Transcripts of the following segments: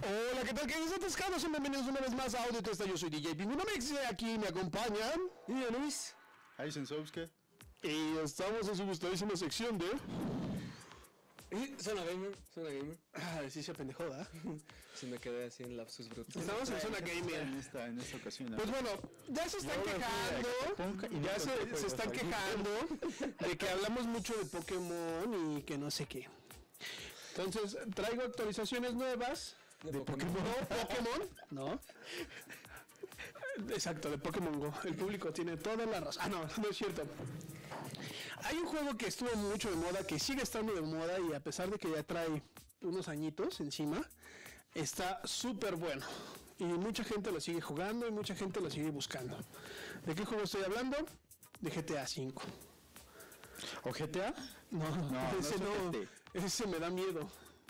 Hola, ¿qué tal? ¿Qué atascados? Bienvenidos una vez más a Audio Testa. Yo soy DJ Pingunomix y aquí me acompañan y Luis. Ahí Sensowski. Y estamos en su gustadísima sección de... Zona Gamer. sí se apendejó, ¿verdad? Se me quedé así en lapsus brutos. Estamos en Zona Gamer. En esta ocasión. Pues bueno, ya se están quejando. Ya se están quejando de que hablamos mucho de Pokémon y que no sé qué. Entonces, traigo actualizaciones nuevas de Pokémon. ¿No? Exacto, de Pokémon Go. El público tiene toda la razón. No es cierto. Hay un juego que estuvo mucho de moda, que sigue estando de moda y a pesar de que ya trae unos añitos encima, está súper bueno. Y mucha gente lo sigue jugando y mucha gente lo sigue buscando. ¿De qué juego estoy hablando? De GTA V. ¿O GTA? No, ese no. Ese me da miedo.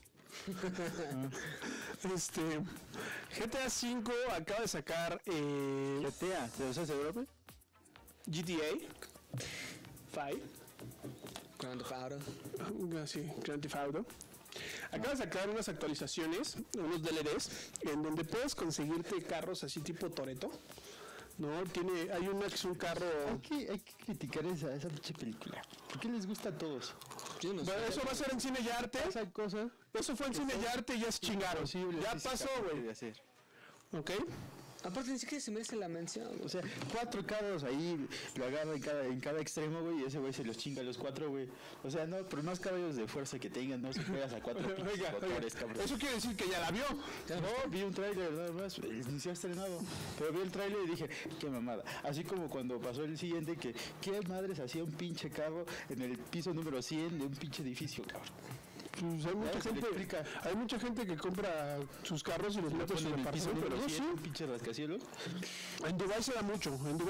GTA V acaba de sacar GTA, ¿te lo sabes seguro? GTA 5. Grand Theft Auto. Sí, Grand Theft Auto. Acaba de sacar unas actualizaciones, unos DLDs, en donde puedes conseguirte carros así tipo Toretto. No, hay una que es un carro... Hay que criticar esa pinche película. ¿Por qué les gusta a todos? No sé, eso va a ser en Cine y Arte. Esa cosa. Eso fue en Cine y Arte y ya es chingaron. Ya pasó, güey. ¿Ok? Aparte ni siquiera se merece la mención. O sea, 4 carros ahí, lo agarra en cada extremo, güey, y ese güey se los chinga a los 4, güey. O sea, no, por más caballos de fuerza que tengan, no se pegas a 4 motores, cabrón. Eso quiere decir que ya la vio. No, vi un tráiler nada más, ni se ha estrenado. Pero vi el tráiler y dije, qué mamada. Así como cuando pasó el siguiente, que qué madres hacía un pinche carro en el piso número 100 de un pinche edificio, cabrón. Pues hay mucha gente que compra sus carros y los mete en su departamento, pero no, sí. Un pinche rascacielos. En Dubái se da mucho, En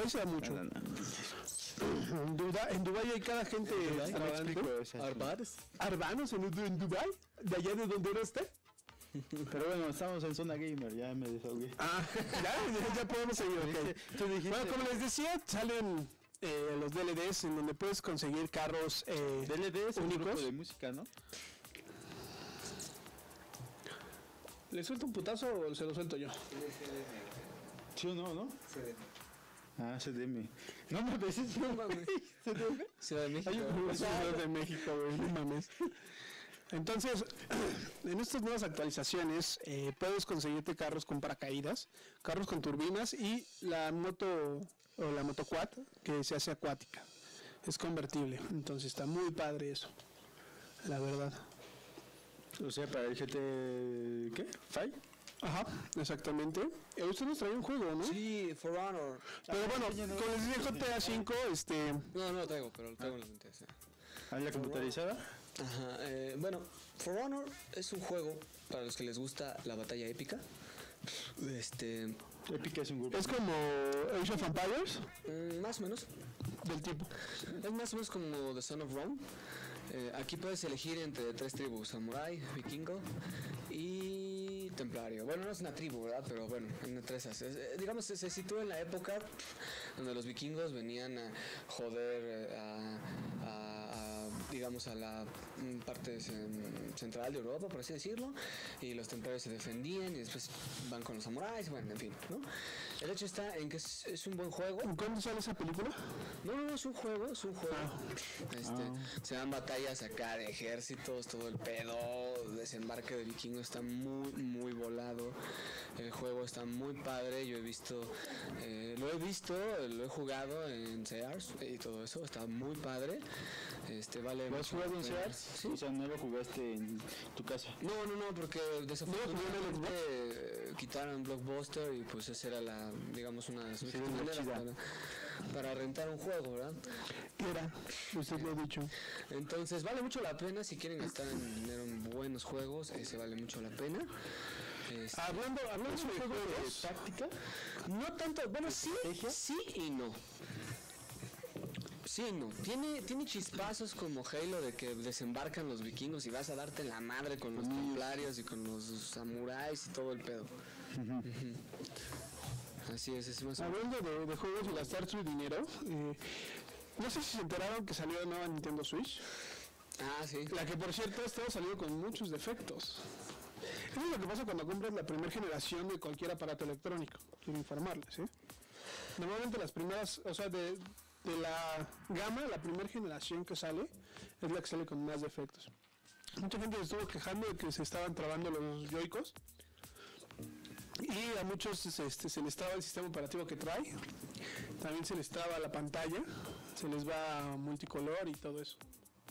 Dubái hay cada gente arbanos en Dubái, de allá de donde era usted. Pero bueno, estamos en Zona Gamer, ya me desahogué. Ya podemos seguir, okay. Bueno, como les decía, salen los DLDs en donde puedes conseguir carros DLDs únicos. Un grupo de música, ¿no? ¿Le suelto un putazo o se lo suelto yo? ¿Sí o no? CDM. No me beses, no mames. ¿CDM? Ciudad de México. Ciudad de México, güey, no mames. Entonces, en estas nuevas actualizaciones puedes conseguirte carros con paracaídas, carros con turbinas y la moto o la motoquad que se hace acuática. Es convertible, entonces está muy padre eso, la verdad. O sea, para el GT... ¿qué? ¿5? Ajá, exactamente. Usted nos trae un juego, ¿no? Sí, For Honor. Pero bueno, con el GTA 5, No lo traigo, pero lo traigo en la mente. Sí. ¿En la computarizada? Ajá, bueno, For Honor es un juego para los que les gusta la batalla épica. Épica es un grupo. ¿Es como Age of Empires? Más o menos. Del tipo. Es más o menos como The Son of Rome. Aquí puedes elegir entre 3 tribus: Samurai, Vikingo y Templario. Bueno, no es una tribu, ¿verdad? Pero bueno, entre esas. Digamos, se sitúa en la época donde los vikingos venían a joder digamos, a la parte central de Europa, por así decirlo, y los templarios se defendían y después van con los samuráis, bueno, en fin, ¿no? El hecho está en que es un buen juego. ¿Cuándo sale esa película? No, es un juego. Se dan batallas acá de ejércitos, todo el pedo, desembarque de vikingos, está muy, muy volado. El juego está muy padre, lo he jugado en Sears y todo eso, está muy padre. Vale. ¿Lo has jugado en Sears? Sí. O sea, no lo jugaste en tu casa. No, porque desafortunadamente quitaron Blockbuster y pues esa era una de las maneras para rentar un juego, ¿verdad? Era, usted lo ha dicho. Entonces vale mucho la pena si quieren gastar en dinero en buenos juegos, ese vale mucho la pena. Hablando de juegos de táctica, no tanto, bueno, sí y no. Sí, no. Tiene chispazos como Halo de que desembarcan los vikingos y vas a darte la madre con los templarios y con los samuráis y todo el pedo. Así es más. Hablando de juegos y gastar su dinero, no sé si se enteraron que salió la nueva Nintendo Switch. Ah, sí. La que por cierto ha estado saliendo con muchos defectos. Eso es lo que pasa cuando compras la primera generación de cualquier aparato electrónico. Quiero informarles, ¿eh? Normalmente las primeras, o sea, de la gama, la primera generación que sale es la que sale con más defectos. Mucha gente se estuvo quejando de que se estaban trabando los Joy-Cons y a muchos se les traba el sistema operativo que trae, también se les traba la pantalla, se les va multicolor y todo eso.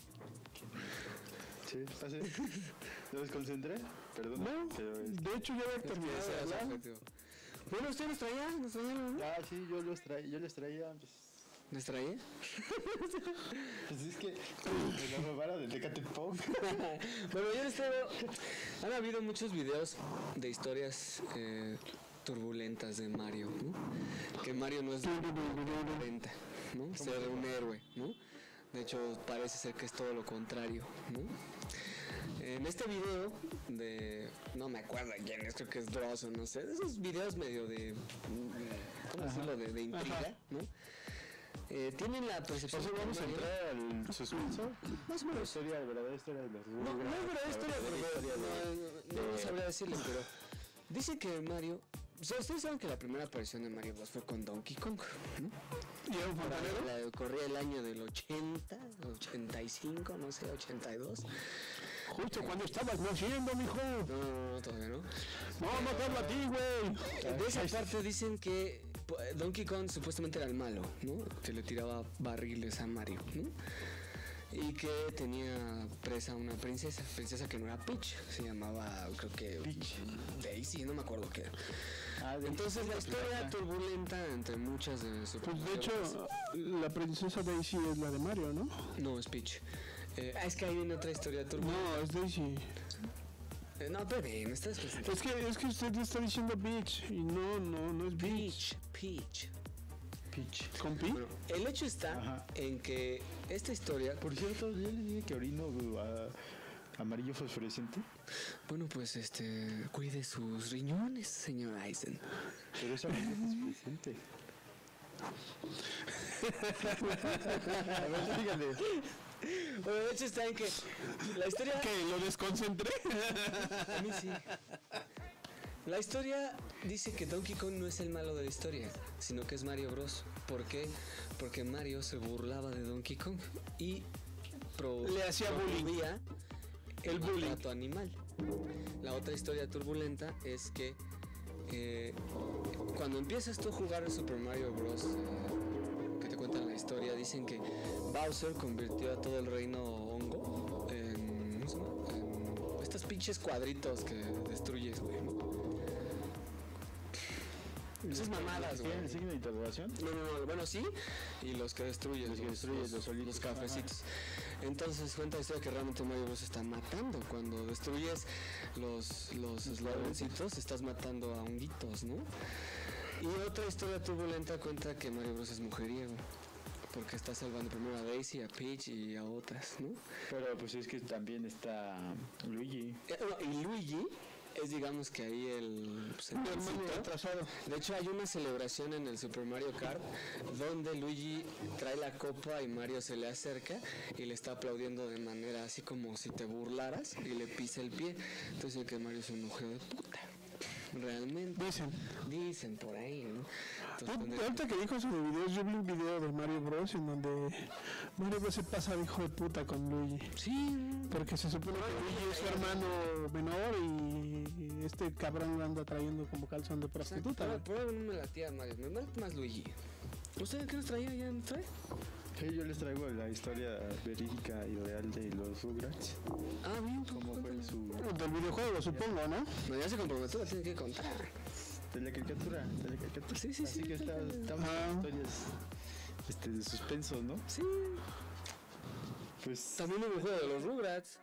Sí, pase. ¿Lo desconcentré? Perdón. No, pero de hecho ya había terminado de hablar. Bueno, ¿usted nos traía? ¿Nos traía, no? Ah, sí, yo les traía, pues... ¿Nos traía? Pues es que me la robaron del Tecate Punk. Bueno, yo les traigo... Han habido muchos videos de historias turbulentas de Mario, ¿no? Que Mario no es turbulenta, ¿no? Ser un héroe, ¿no? De hecho, parece ser que es todo lo contrario, ¿no? En este video de... No me acuerdo quién es, creo que es Dross o no sé. De esos videos medio de... ¿Cómo decirlo? De intriga, ¿no? Tienen la percepción... Entonces vamos a entrar al suspenso. Más o menos. La verdadera historia de los No, no es verdadera historia, pero no sabría decirle, pero... Dice que Mario... O sea, ustedes saben que la primera aparición de Mario Bros fue con Donkey Kong, ¿no? ¿Y era un fontanero? Corría el año del 80, 85, no sé, 82. Justo cuando estabas naciendo, mijo. No, todavía no. No, vamos a matarlo a ti, güey. De esa parte dicen que Donkey Kong supuestamente era el malo, ¿no? Que le tiraba barriles a Mario, ¿no? Y que tenía presa una princesa que no era Peach, se llamaba, creo que Peach. Daisy, no me acuerdo qué era. Daisy. Entonces la historia turbulenta entre muchas de sus... Pues de hecho, la princesa Daisy es la de Mario, ¿no? No, es Peach. Es que ahí viene otra historia turbulenta. No, es Daisy. No, bebé, me estás escuchando. Es que usted está diciendo Peach y no es Peach. Peach. ¿Con Pi? Bueno, el hecho está Ajá. en que esta historia... Por cierto, yo les dije que orino amarillo fosforescente. Bueno, pues cuide sus riñones, señor Eisen. Pero es amarillo fosforescente. A ver, dígale. Bueno, el hecho está en que la historia... ¿Qué? ¿Lo desconcentré? A mí sí. La historia dice que Donkey Kong no es el malo de la historia, sino que es Mario Bros. ¿Por qué? Porque Mario se burlaba de Donkey Kong y le hacía bullying. El maltrato animal. La otra historia turbulenta es que cuando empiezas tú a jugar el Super Mario Bros. Que te cuentan la historia, dicen que Bowser convirtió a todo el reino hongo en... ¿cómo se llama? En estos pinches cuadritos que destruyes, güey, ¿no? Esas mamadas, güey. ¿Tienen el signo de interrogación? No, bueno, sí. Y los que destruyen, los cafecitos. Entonces cuenta la historia que realmente Mario Bros está matando. Cuando destruyes los eslavoncitos, estás matando a honguitos, ¿no? Y otra historia turbulenta cuenta que Mario Bros es mujeriego. Porque está salvando primero a Daisy, a Peach y a otras, ¿no? Pero pues es que también está Luigi. Y Luigi es, digamos que ahí el hermano atrasado. De hecho hay una celebración en el Super Mario Kart donde Luigi trae la copa y Mario se le acerca y le está aplaudiendo de manera así como si te burlaras y le pisa el pie. Entonces que Mario es un hijo de puta. Realmente. Dicen por ahí, ¿no? Entonces, Ahorita que dijo eso de videos, yo vi un video de Mario Bros. En donde Mario Bros. Se pasa de hijo de puta con Luigi. Sí. Porque se supone que Luigi es su hermano menor y este cabrón lo anda trayendo como calzón de prostituta. Por ahí no me latía Mario, me late más Luigi. ¿Usted qué nos traía? ¿Ya nos trae? Sí, yo les traigo la historia verídica y real de los Rugrats. Ah, bien. ¿Cómo fue su... Del videojuego, supongo, ¿no? No, ya se comprometió, la tiene que contar. De la caricatura. Sí. Así que estamos en historias de suspenso, ¿no? Sí. Pues... También hubo un juego de los Rugrats.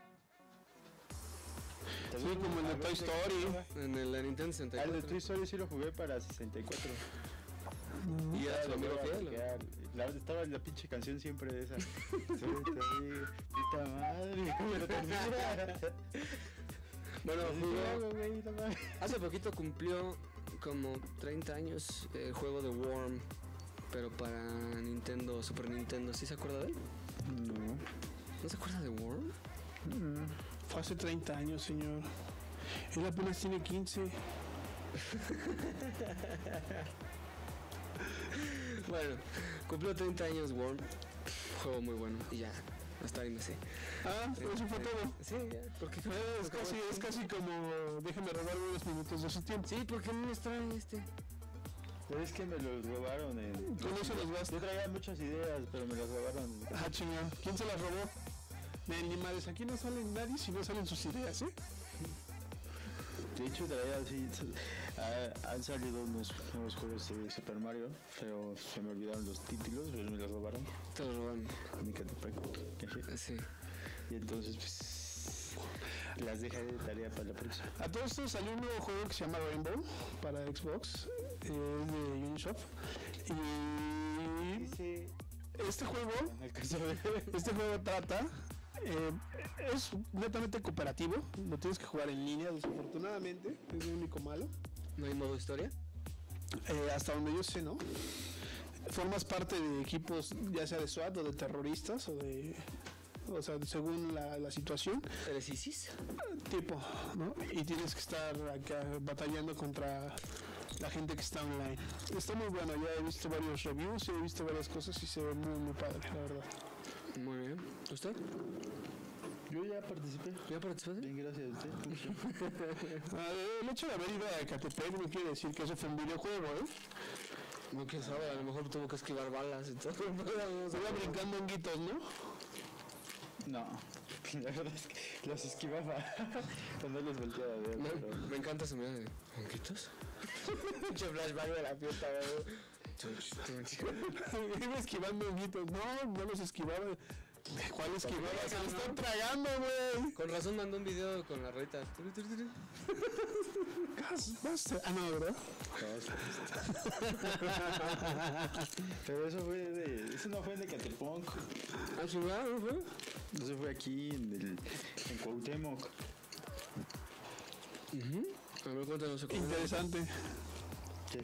Sí, como en el Toy Story. En la Nintendo 64. El de Toy Story sí lo jugué para 64. Y era tu amigo fiel. Estaba la pinche canción siempre de esa. Puta madre. Bueno, hace poquito cumplió como 30 años el juego de Worm, pero para Nintendo, Super Nintendo. ¿Sí se acuerda de él? No. ¿No se acuerda de Worm? Fue hace 30 años, señor. Él apenas tiene 15. Bueno, cumplió 30 años Worm. Juego muy bueno. Y ya, hasta ahí me sé. Eso fue todo. Sí, ya. Porque Es casi como déjame robar unos minutos de su tiempo. Sí, porque no nos traen este. Pero es que me los robaron. Tú no se los vas. Yo traía muchas ideas, pero me las robaron. Chingada. ¿Quién se las robó? Ni madres, aquí no salen nadie si no salen sus ideas, ¿eh? De hecho, traía así. Han salido unos nuevos juegos de Super Mario, pero se me olvidaron los títulos, pues me los robaron. Te lo roban. En mi Catepec. Sí. Y entonces, pues. Las dejé de tarea para la próxima. A todo esto salió un nuevo juego que se llama Rainbow para Xbox, es de Ubisoft. Y Dice. este juego Alcanzó a ver. trata, es netamente cooperativo, lo tienes que jugar en línea, desafortunadamente, es lo único malo. ¿No hay modo historia? Hasta donde yo sé, ¿no? Formas parte de equipos, ya sea de SWAT o de terroristas o sea, según la situación. ¿Eres ISIS? Tipo, ¿no? Y tienes que estar acá batallando contra la gente que está online. Está muy bueno, ya he visto varios reviews, he visto varias cosas y se ve muy, muy padre, la verdad. Muy bien. ¿Usted? Yo ya participé. ¿Ya participaste? Bien, gracias a usted. El hecho de haber ido a Ecatepec no quiere decir que eso fue un videojuego, ¿eh? No, quién sabe, a lo mejor tuvo que esquivar balas y todo. Se iba brincando honguitos, ¿no? No, la verdad es que los esquivaba cuando los volteaba a ver. Pero... Me encanta su mirada de ¿honguitos? Mucho flashback de la fiesta, güey. Iba esquivando honguitos. No los esquivaba. ¿Cuál esquivaba? Se lo están tragando, güey. Con razón mandó un video con la ruedita. Basta. No, ¿verdad? Pero eso no fue de Catepunk. ¿Ah, chingada, no fue? Eso fue aquí en Cuauhtémoc. A ver, cuéntanos. Interesante. ¿Qué?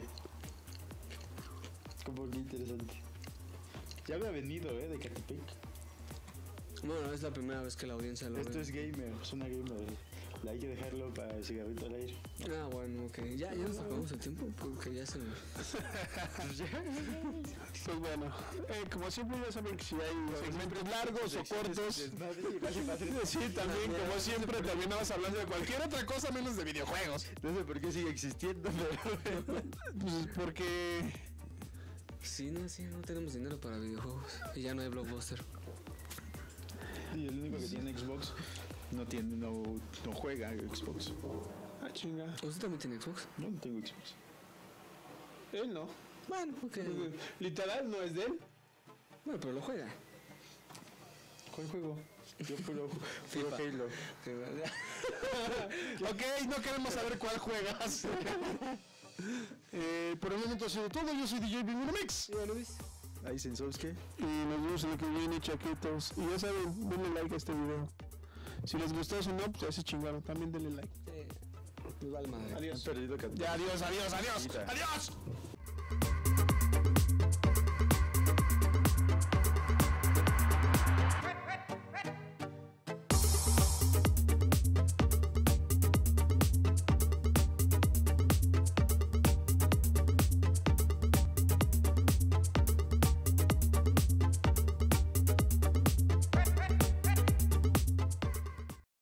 Como que interesante. Ya había venido, de Catepec. Bueno, es la primera vez que la audiencia lo Esto ve. es gamer, es una gamer. Hay que dejarlo para el cigarrito al aire. Ah, bueno, ok. Ya nos acabamos el tiempo porque ya se me... Pues bueno, como siempre ya saben que si hay segmentos largos o cortos. Sí, también como siempre terminamos hablando de cualquier otra cosa menos de videojuegos. No sé por qué sigue existiendo, pero... Pues porque... Sí, no tenemos dinero para videojuegos. Y ya no hay Blockbuster. Y el único que tiene Xbox no juega Xbox. Chinga. ¿Usted también tiene Xbox? No tengo Xbox. Él no. Bueno, ok. Literal no es de él. Bueno, pero lo juega. ¿Cuál juego? Yo puro FIFA. Halo. Ok, no queremos saber cuál juegas. Por el momento ha sido todo. Yo soy DJ Bimurmix. ¿Ya lo viste? Ahí Sensowski. Y nos vemos en lo que viene, chaquetos. Y ya saben, denle like a este video. Si les gustó o no, pues ya se chingaron. También denle like. Me vale madre. Adiós. Han perdido Ya, adiós. Quita. ¡Adiós!